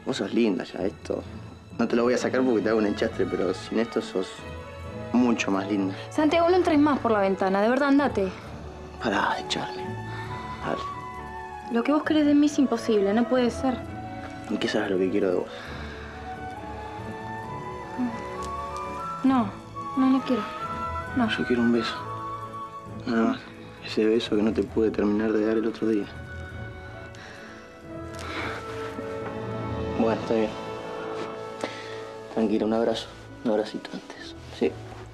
Vos sos linda ya, esto. No te lo voy a sacar porque te hago un enchastre, pero sin esto sos mucho más linda. Santiago, no entres más por la ventana. De verdad, andate. Pará de echarle. Dale. Lo que vos querés de mí es imposible. No puede ser. ¿Y qué sabes lo que quiero de vos? No quiero. No. Yo quiero un beso. Nada más. Ese beso que no te pude terminar de dar el otro día. Bueno, está bien. Tranquila, un abrazo. Un abracito antes. Sí.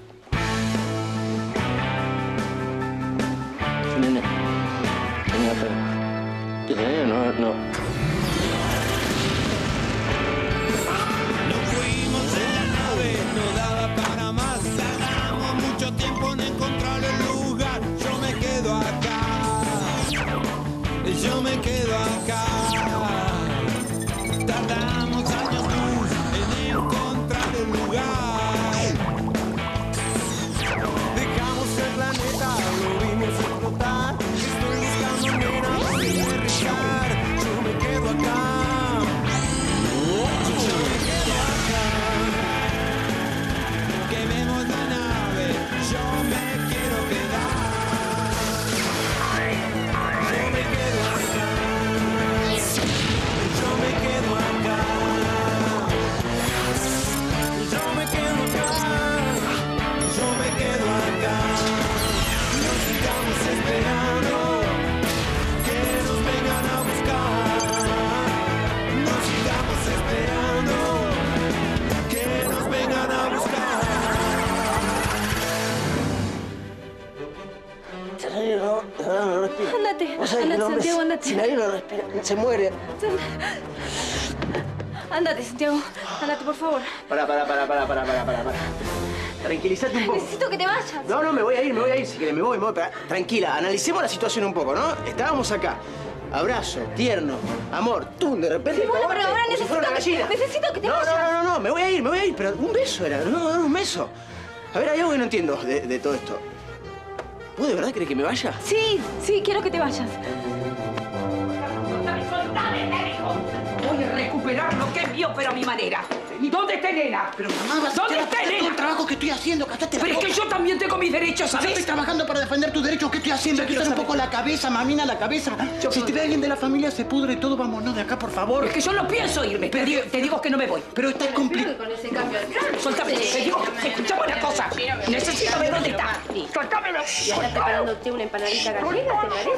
Sí, nene. Venga, pero... ¿Nene? No. Nos fuimos en la nave, no daba para más. Tardamos mucho tiempo en encontrar el lugar. Yo me quedo acá. Yo me quedo acá. Tardamos años luz en encontrar el lugar. Dejamos el planeta, lo vimos explotar. Estoy buscando nena para aterrizar. Yo me quedo acá. Yo me quedo acá. Quememos la nave. Yo me quiero quedar. Yo me quedo acá. Yo me quedo acá. Yo me quedo acá. Yo me quedo acá. No sigamos esperando que nos vengan a buscar. No sigamos esperando que nos vengan a buscar. No respira. Andate. Vos sabés que el hombre, Santiago, andate. si nadie no respira, se muere. Andate, Santiago. Andate, por favor. Pará. Tranquilízate un poco. Necesito que te vayas. No, me voy a ir, si querés, me voy. Pará. Tranquila, analicemos la situación un poco, ¿no? Estábamos acá. Abrazo, tierno, amor, tú, de repente... Sí, bueno, pero ahora como si fuera una gallina. necesito que te vayas. No, me voy a ir, pero un beso era, no, un beso. A ver, hay algo que no entiendo de todo esto. ¿Vos de verdad querés que me vaya? Sí, quiero que te vayas. ¡Soltame, México! Voy a recuperar lo que es mío, pero a mi manera. ¿Dónde está Elena? Pero mamá, ¿Dónde está Elena? el trabajo que estoy haciendo, cállate la Pero es boca. que yo también tengo mis derechos, Yo ¿sabes? estoy trabajando para defender tus derechos. ¿Qué estoy haciendo? Hay que usar un poco la cabeza, mamina, la cabeza. Si te ve alguien de la familia, se pudre todo. Vámonos de acá, por favor. Es que yo no pienso irme. Te digo que no me voy. Pero está complicado. Con ese cambio de plan. Suéltame. Te digo, escuchame una cosa. Necesito ver dónde está. Suéltamelo. ¿Ya estás preparándote una empanadita gallega, te parece?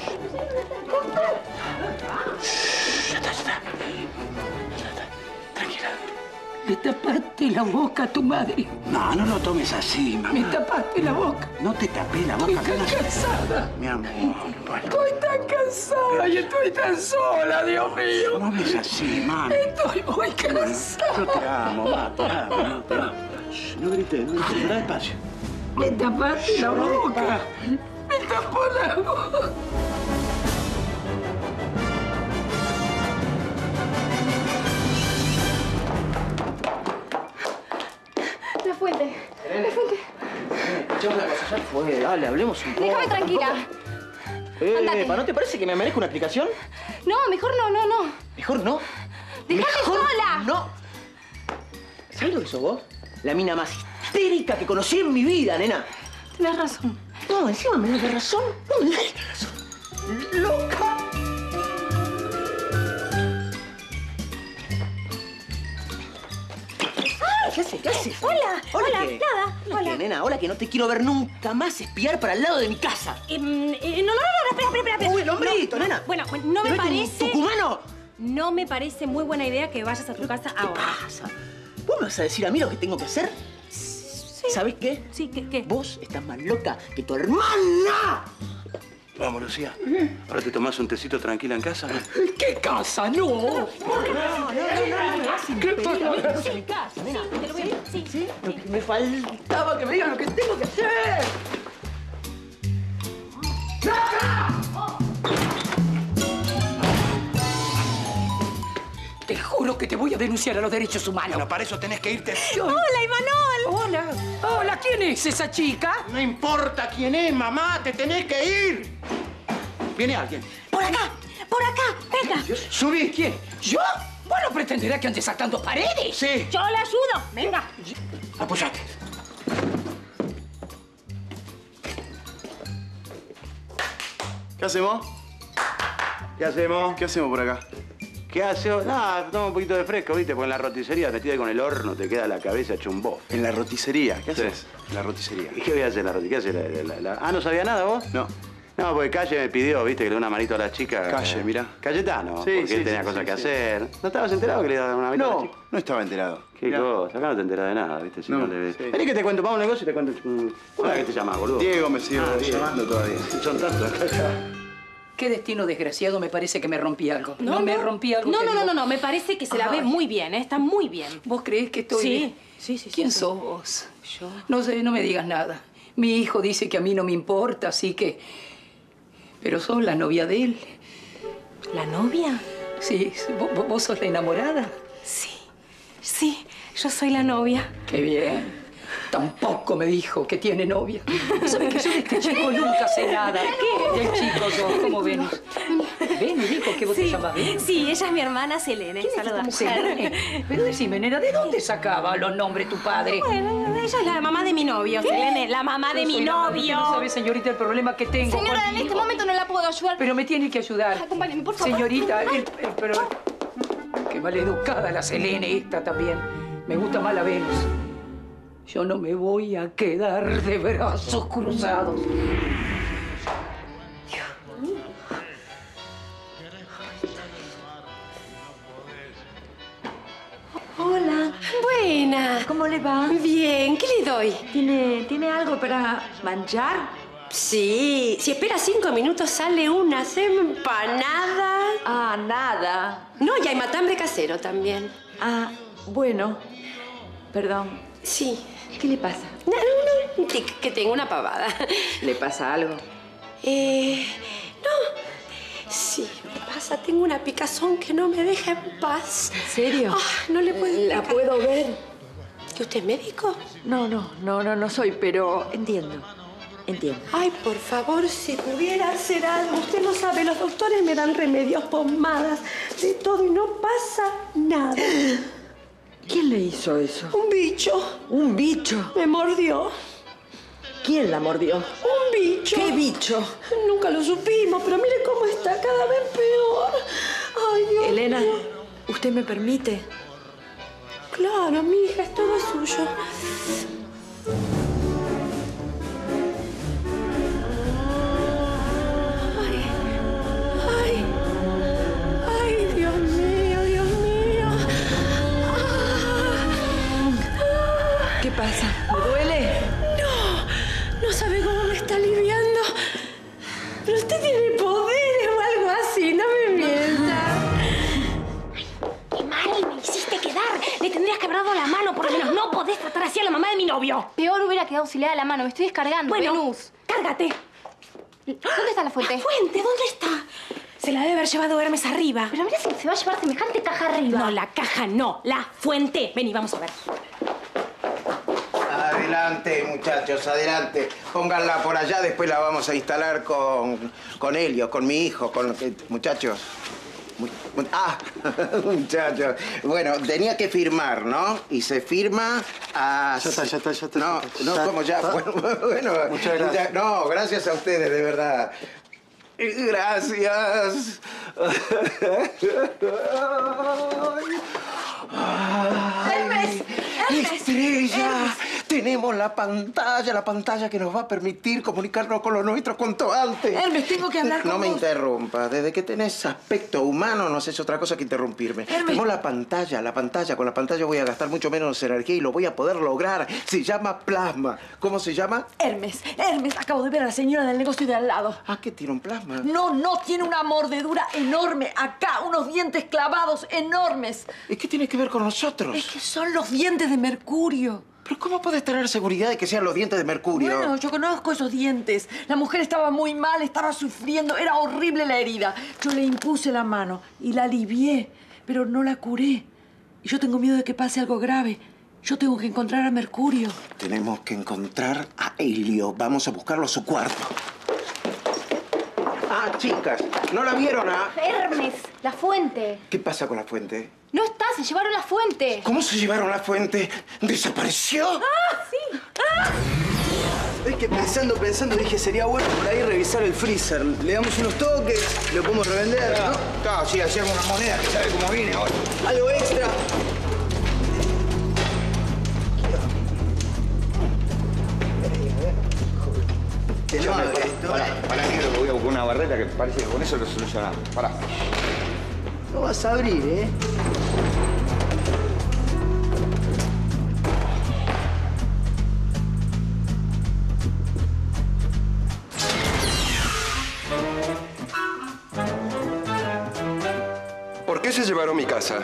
Ya está. Tranquila. Le tapaste la boca a tu madre. No lo tomes así, mamá. Me tapaste la boca. No te tapé la boca. Estoy tan cansada. Mi amor, bueno. Estoy tan cansada y estoy tan sola, Dios mío. No hables así, mami. Estoy muy cansada. Yo te amo, mamá, te amo. Shh, no grites, habla despacio. Me tapaste la boca. Me tapó la boca. La fuente. Escuchame una cosa, ya fue, dale, hablemos un poco. Déjame tranquila. Andate. ¿No te parece que me merezco una explicación? No, mejor no. Mejor no. ¡Déjame Mejor sola! No. ¿Sabes lo que sos vos? La mina más histérica que conocí en mi vida, nena. Tienes razón. No, encima me das razón. No me das razón. ¡Loca! ¿Qué haces? Hola, ¿Qué? nada, hola. ¿Qué, nena? Hola, que no te quiero ver nunca más espiar para el lado de mi casa. No, espera. Uy, el hombrito, nena. Bueno, no me ¿Te ves parece... un tucumano? No me parece muy buena idea que vayas a tu casa ¿Qué ahora. pasa? ¿Vos me vas a decir a mí lo que tengo que hacer? Sí. ¿Sabés qué? Sí, ¿qué? Vos estás más loca que tu hermana. Vamos, Lucía. Ahora te tomás un tecito tranquila en casa. ¿Qué casa? No. ¿Qué pasa? Sí, Nena, te lo voy a... Sí. Lo que me faltaba que me digan lo que tengo que hacer. Te juro que te voy a denunciar a los derechos humanos. Bueno, para eso tenés que irte. ¡Hola, Imanol! Hola, ¿quién es esa chica? No importa quién es, mamá, te tenés que ir. Viene alguien. Por acá, venga. Subí. ¿Quién? ¿Yo? ¿Vos no pretenderás que ande saltando paredes? Sí. Yo le ayudo. Venga. Apoyate. ¿Qué hacemos? ¿Qué hacemos? ¿Qué hacemos por acá? ¿Qué hacemos? Nada, toma un poquito de fresco, ¿viste? Porque en la roticería metida con el horno te queda la cabeza hecho un bof. En la roticería. ¿Qué Sí. haces? En la roticería. ¿Y qué voy a hacer en la roticería? ¿Qué haces? Ah, ¿no sabía nada vos? No. No, porque Calle me pidió, ¿viste? Que le dé una manito a la chica. Calle, mirá. Cayetano, Sí, porque sí, él tenía sí, cosas sí, que sí. hacer. ¿No estabas enterado que le iba a dar una manito a la No, chica? no estaba enterado. ¿Qué Mirá. cosa? Acá no te enteras de nada, ¿viste? Si no, No, le ves. sí. Vení que te cuento, vamos a un negocio y te cuento. ¿Cómo es que te llamas, boludo? Diego me sigue Diego. llamando todavía. Son tantos acá. Qué destino desgraciado, me parece que me rompí algo. Me rompí algo. No, te no, digo. no, me parece que se la ve Ay. muy bien, ¿eh? Está muy bien. ¿Vos creés que estoy Sí, bien? sí. ¿Quién sí. sos vos? Yo. No sé, no me digas nada. Mi hijo dice que a mí no me importa, así que... Pero sos la novia de él. ¿La novia? Sí, vos sos la enamorada. Sí, yo soy la novia. Qué bien. Tampoco me dijo que tiene novia. ¿Sabes que yo de este chico nunca sé nada? ¿Qué? Del chico sos, ¿cómo Venus? Venus dijo que vos te llamas Venus. Sí, ella es mi hermana Selene. Saluda. Selene. Pero decime, nena, ¿de dónde sacaba los nombres tu padre? Bueno, ella es la mamá de mi novio, Selene. La mamá de Yo mi soy la mamá. novio. No sabe, señorita, el problema que tengo Señora, en contigo. este momento no la puedo ayudar. Pero me tiene que ayudar. Acompáñeme, por favor. Señorita, pero... Qué maleducada la Selene esta también. Me gusta más la Venus. Yo no me voy a quedar de brazos cruzados. Hola, Buena. ¿cómo le va? Bien, ¿qué le doy? ¿Tiene algo para manchar? Sí, si espera 5 minutos sale unas empanadas. Ah, nada. No, y hay matambre casero también. Ah, bueno. Perdón. Sí. ¿Qué le pasa? No, que tengo una pavada. ¿Le pasa algo? No. Sí, me pasa, tengo una picazón que no me deja en paz. ¿En serio? Ah, no le puedo ¿La explicar. puedo ver? ¿Y usted es médico? No soy, pero entiendo. Ay, por favor, si pudiera hacer algo. Usted no sabe, los doctores me dan remedios, pomadas, de todo y no pasa nada. ¿Quién le hizo eso? Un bicho ¿Un bicho? me mordió. ¿Quién la mordió? Un bicho. ¿Qué bicho? Nunca lo supimos, pero mire cómo está cada vez peor. Ay, Dios Elena, mío. ¿usted me permite? Claro, mi hija, es todo suyo. Ay, Dios mío, Dios mío. ¿Qué pasa? ¿Me duele? No sabe cómo me está aliviando. Pero usted tiene poderes o algo así, no me mienta. Qué mal me hiciste quedar. Le tendrías que haber dado la mano, por lo menos. No podés tratar así a la mamá de mi novio. Peor hubiera quedado si le da la mano. Me estoy descargando, Bueno, Venus. cárgate. ¿Dónde está la fuente? ¿La fuente? ¿Dónde está? Se la debe haber llevado Hermes arriba. Pero mira si se va a llevar semejante caja arriba. No, la caja no. La fuente. Vení, vamos a ver. Adelante, muchachos, adelante. Pónganla por allá, después la vamos a instalar con Helio, con mi hijo, con... Muchachos. Muchachos. Bueno, tenía que firmar, ¿no? Y se firma a... Ya está. No, ¿cómo ya? Bueno, Muchas gracias. No, gracias a ustedes, de verdad. Gracias. Hermes, ¡Estrella! Tenemos la pantalla que nos va a permitir comunicarnos con lo nuestro cuanto antes. Hermes, tengo que hablar con No me vos. interrumpa. Desde que tenés aspecto humano no haces otra cosa que interrumpirme. Hermes. Tenemos la pantalla. Con la pantalla voy a gastar mucho menos energía y lo voy a poder lograr. Se llama plasma. ¿Cómo se llama? Hermes, acabo de ver a la señora del negocio de al lado. Ah, que tiene un plasma. No, tiene una mordedura enorme acá, unos dientes clavados enormes. ¿Y qué tiene que ver con nosotros? Es que son los dientes de mercurio. ¿Pero cómo puedes tener seguridad de que sean los dientes de mercurio? Bueno, yo conozco esos dientes. La mujer estaba muy mal, estaba sufriendo, era horrible la herida. Yo le impuse la mano y la alivié, pero no la curé. Y yo tengo miedo de que pase algo grave. Yo tengo que encontrar a Mercurio. Tenemos que encontrar a Helio. Vamos a buscarlo a su cuarto. Ah, chicas, ¿no la vieron a...? Hermes, la fuente. ¿Qué pasa con la fuente? No está, se llevaron la fuente. ¿Cómo se llevaron la fuente? ¿Desapareció? ¡Ah, sí! ¡Ah! Es que pensando, dije, sería bueno por ahí revisar el freezer. Le damos unos toques, lo podemos revender, ¿no? Claro, sí, hacíamos una moneda que sabe cómo viene ahora. Algo extra. Para negro, que voy a buscar una barrera que parece que con eso lo solucionamos. Pará. No vas a abrir, ¿eh? ¿Por qué se llevaron mi casa?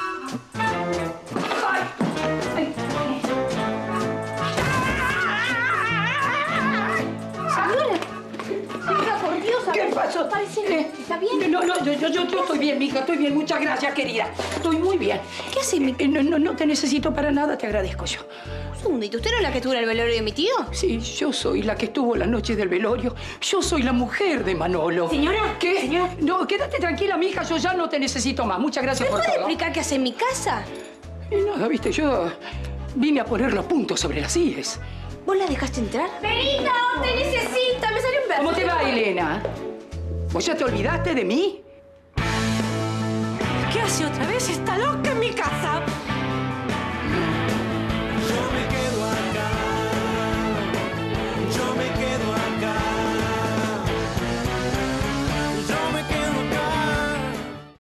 Señora, por Dios, ¿Qué pasó? ¿Está bien? No, yo estoy bien, mija, estoy bien. Muchas gracias, querida. Estoy muy bien. ¿Qué hace mi...? No te necesito para nada, te agradezco yo. Un segundito, ¿usted no es la que estuvo en el velorio de mi tío? Sí, yo soy la que estuvo la noche del velorio. Yo soy la mujer de Manolo. Señora. ¿Qué? Señora. No, quédate tranquila, mija, yo ya no te necesito más. Muchas gracias ¿Me por puede todo. explicar qué hace en mi casa? Y nada, viste, yo vine a poner los puntos sobre las IES. ¿Vos la dejaste entrar? ¡Benita, te necesita! Me salió un verso. ¿Cómo te va, Elena? ¿Vos ya te olvidaste de mí? ¿Qué hace otra vez? Está loca en mi